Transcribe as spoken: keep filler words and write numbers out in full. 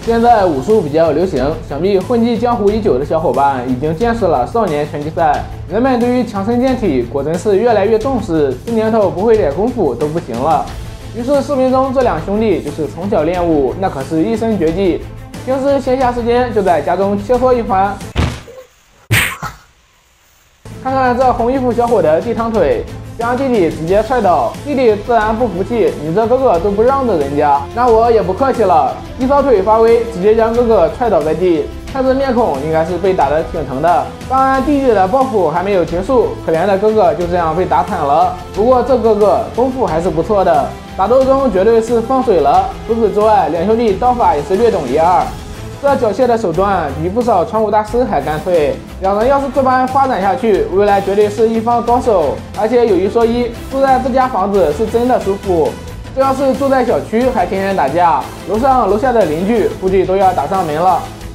现在武术比较流行，想必混迹江湖已久的小伙伴已经见识了少年拳击赛，人们对于强身健体果真是越来越重视，这年头不会点功夫都不行了。于是视频中这两兄弟就是从小练武，那可是一身绝技，平时闲暇时间就在家中切磋一番。看看这红衣服小伙的地趟腿，将弟弟直接踹倒，弟弟自然不服气，你这哥哥都不让着人家，那我也不客气了，一扫腿发威，直接将哥哥踹倒在地。看这面孔，应该是被打得挺疼的。当然，弟弟的报复还没有结束，可怜的哥哥就这样被打惨了。不过这哥哥功夫还是不错的，打斗中绝对是放水了。除此之外，两兄弟刀法也是略懂一二。这缴械的手段比不少传武大师还干脆，两人要是这般发展下去，未来绝对是一方高手。而且有一说一，住在这家房子是真的舒服。这要是住在小区，还天天打架，楼上楼下的邻居估计都要打上门了。